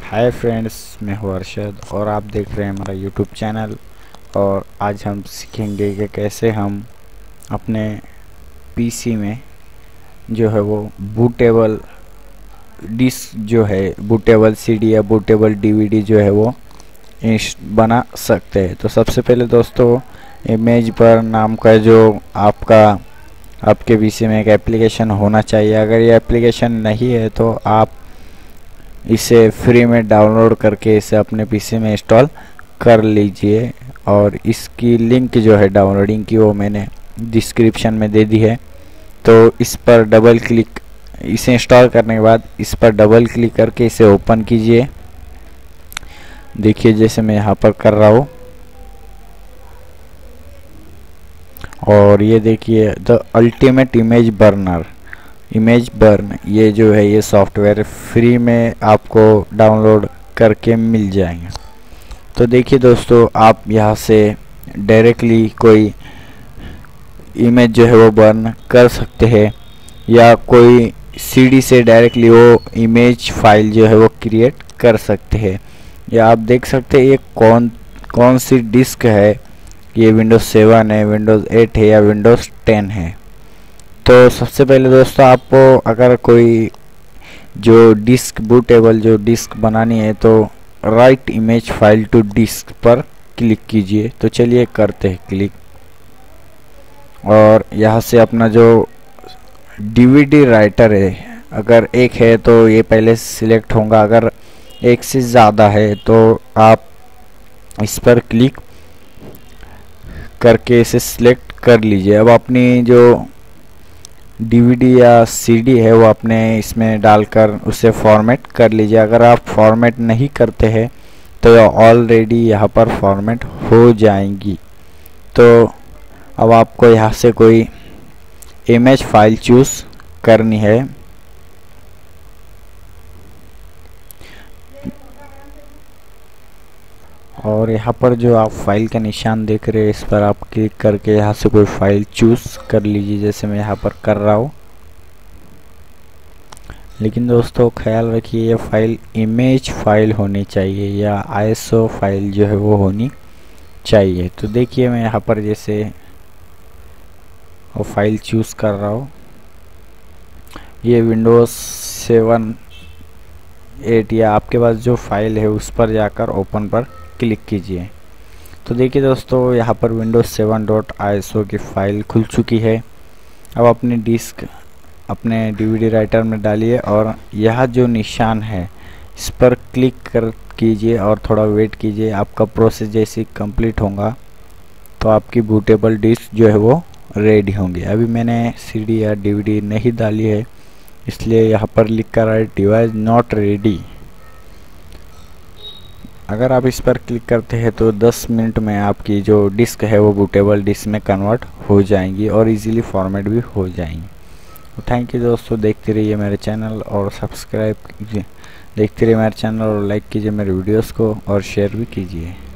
Hi friends, मैं हूँ अरशद और आप देख रहे हैं हमारा यूट्यूब चैनल। और आज हम सीखेंगे कि कैसे हम अपने पीसी में जो है वो बूटेबल डिस्क जो है बूटेबल सीडी या बूटेबल डीवीडी जो है वो बना सकते हैं। तो सबसे पहले दोस्तों, इमेज पर नाम का जो आपके पीसी में एक एप्लीकेशन होना चाहिए। अगर ये एप्लीकेशन नहीं है तो आप इसे फ्री में डाउनलोड करके इसे अपने पीसी में इंस्टॉल कर लीजिए। और इसकी लिंक जो है डाउनलोडिंग की वो मैंने डिस्क्रिप्शन में दे दी है। तो इस पर डबल क्लिक, इसे इंस्टॉल करने के बाद इस पर डबल क्लिक करके इसे ओपन कीजिए। देखिए जैसे मैं यहाँ पर कर रहा हूँ। और ये देखिए द अल्टीमेट इमेज बर्न, ये जो है ये सॉफ्टवेयर फ्री में आपको डाउनलोड करके मिल जाएंगे। तो देखिए दोस्तों, आप यहाँ से डायरेक्टली कोई इमेज जो है वो बर्न कर सकते हैं या कोई सीडी से डायरेक्टली वो इमेज फाइल जो है वो क्रिएट कर सकते हैं। या आप देख सकते हैं ये कौन सी डिस्क है, ये विंडोज़ 7 है, विंडोज़ 8 है या विंडोज़ 10 है। तो सबसे पहले दोस्तों, आपको अगर कोई जो डिस्क बूटेबल जो डिस्क बनानी है तो write image file to disk पर क्लिक कीजिए। तो चलिए करते हैं क्लिक। और यहाँ से अपना जो डीवीडी राइटर है, अगर एक है तो ये पहले सिलेक्ट होगा, अगर एक से ज़्यादा है तो आप इस पर क्लिक करके इसे सिलेक्ट कर लीजिए। अब अपनी जो डीवीडी या सीडी है वो अपने इसमें डालकर उसे फॉर्मेट कर लीजिए। अगर आप फॉर्मेट नहीं करते हैं तो ऑलरेडी यहाँ पर फॉर्मेट हो जाएंगी। तो अब आपको यहाँ से कोई इमेज फाइल चूज़ करनी है। और यहाँ पर जो आप फाइल का निशान देख रहे हैं इस पर आप क्लिक करके यहाँ से कोई फाइल चूज़ कर लीजिए, जैसे मैं यहाँ पर कर रहा हूँ। लेकिन दोस्तों ख्याल रखिए ये फाइल इमेज फाइल होनी चाहिए या आईएसओ फाइल जो है वो होनी चाहिए। तो देखिए मैं यहाँ पर जैसे वो फाइल चूज़ कर रहा हूँ। ये विंडोज़ 7, 8 या आपके पास जो फाइल है उस पर जाकर ओपन पर क्लिक कीजिए। तो देखिए दोस्तों, यहाँ पर विंडोज़ 7.iso की फाइल खुल चुकी है। अब अपनी डिस्क अपने डीवीडी राइटर में डालिए और यह जो निशान है इस पर क्लिक कीजिए और थोड़ा वेट कीजिए। आपका प्रोसेस जैसे कंप्लीट होगा तो आपकी बूटेबल डिस्क जो है वो रेडी होंगी। अभी मैंने सीडी या डीवीडी नहीं डाली है, इसलिए यहाँ पर लिख कर है डिवाइस नॉट रेडी। अगर आप इस पर क्लिक करते हैं तो 10 मिनट में आपकी जो डिस्क है वो बूटेबल डिस्क में कन्वर्ट हो जाएंगी और इजीली फॉर्मेट भी हो जाएंगी। तो थैंक यू दोस्तों, देखते रहिए मेरे चैनल और सब्सक्राइब कीजिए, देखते रहिए मेरे चैनल और लाइक कीजिए मेरे वीडियोस को और शेयर भी कीजिए।